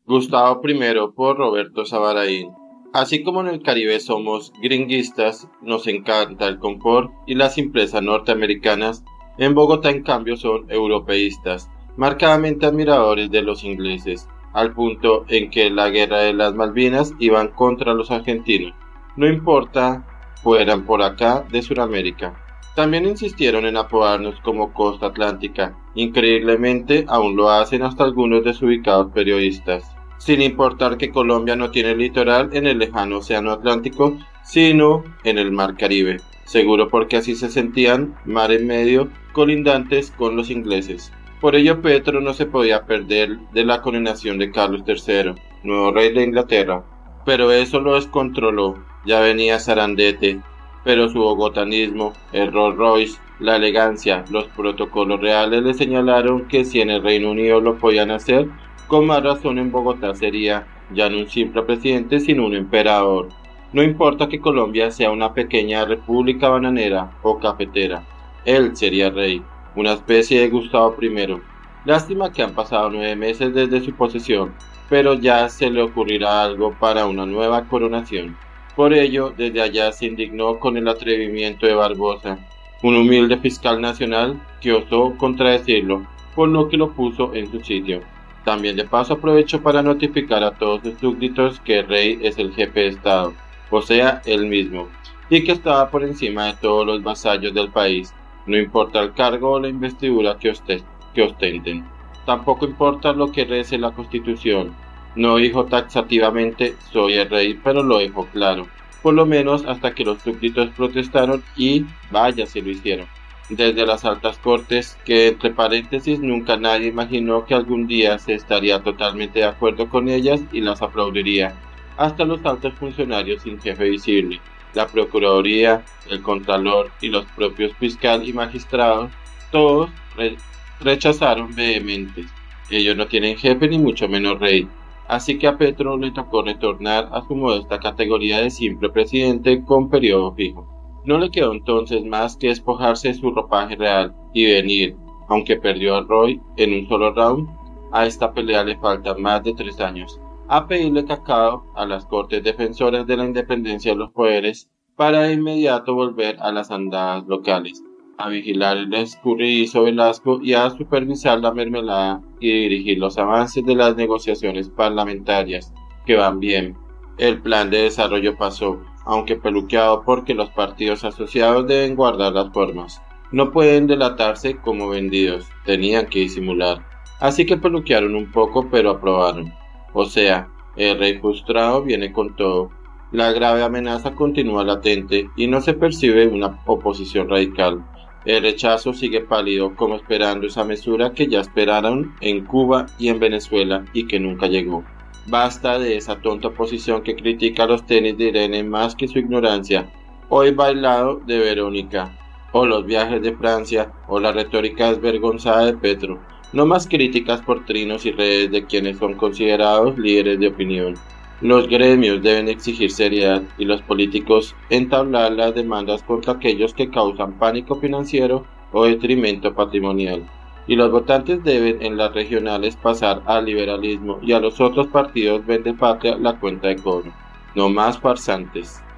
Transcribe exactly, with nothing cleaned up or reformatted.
Gustavo primero por Roberto Sabaraín. Así como en el Caribe somos gringuistas, nos encanta el confort y las empresas norteamericanas, en Bogotá en cambio son europeístas, marcadamente admiradores de los ingleses, al punto en que la guerra de las Malvinas iban contra los argentinos, no importa fueran por acá de Sudamérica. También insistieron en apodarnos como Costa Atlántica, increíblemente aún lo hacen hasta algunos desubicados periodistas, sin importar que Colombia no tiene litoral en el lejano océano Atlántico, sino en el mar Caribe, seguro porque así se sentían mar en medio colindantes con los ingleses. Por ello Petro no se podía perder de la coronación de Carlos tercero, nuevo rey de Inglaterra, pero eso lo descontroló, ya venía Sarandete, pero su bogotanismo, el Rolls Royce, la elegancia, los protocolos reales le señalaron que si en el Reino Unido lo podían hacer, con más razón en Bogotá sería ya no un simple presidente sino un emperador. No importa que Colombia sea una pequeña república bananera o cafetera, él sería rey, una especie de Gustavo primero. Lástima que han pasado nueve meses desde su posesión, pero ya se le ocurrirá algo para una nueva coronación. Por ello, desde allá se indignó con el atrevimiento de Barbosa, un humilde fiscal nacional que osó contradecirlo, por lo que lo puso en su sitio. También de paso aprovechó para notificar a todos sus súbditos que el rey es el jefe de Estado, o sea, él mismo, y que estaba por encima de todos los vasallos del país, no importa el cargo o la investidura que, que ostenten. Tampoco importa lo que rece la Constitución. No dijo taxativamente soy el rey, pero lo dejó claro, por lo menos hasta que los súbditos protestaron y vaya si lo hicieron. Desde las altas cortes, que entre paréntesis nunca nadie imaginó que algún día se estaría totalmente de acuerdo con ellas y las aplaudiría, hasta los altos funcionarios sin jefe visible, la Procuraduría, el Contralor y los propios fiscal y magistrados, todos re rechazaron vehementes. Ellos no tienen jefe ni mucho menos rey. Así que a Petro le tocó retornar a su modesta categoría de simple presidente con periodo fijo. No le quedó entonces más que despojarse de su ropaje real y venir, aunque perdió a Roy en un solo round, a esta pelea le faltan más de tres años, a pedirle cacao a las cortes defensoras de la independencia de los poderes para de inmediato volver a las andadas locales, a vigilar el escurridizo Velasco y a supervisar la mermelada y dirigir los avances de las negociaciones parlamentarias, que van bien. El plan de desarrollo pasó, aunque peluqueado porque los partidos asociados deben guardar las formas. No pueden delatarse como vendidos, tenían que disimular. Así que peluquearon un poco pero aprobaron. O sea, el rey frustrado viene con todo. La grave amenaza continúa latente y no se percibe una oposición radical. El rechazo sigue pálido como esperando esa mesura que ya esperaron en Cuba y en Venezuela y que nunca llegó. Basta de esa tonta oposición que critica los tenis de Irene más que su ignorancia, o el bailado de Verónica, o los viajes de Francia, o la retórica desvergonzada de Petro. No más críticas por trinos y redes de quienes son considerados líderes de opinión. Los gremios deben exigir seriedad y los políticos entablar las demandas contra aquellos que causan pánico financiero o detrimento patrimonial. Y los votantes deben en las regionales pasar al liberalismo y a los otros partidos vende patria la cuenta de cobro. No más farsantes.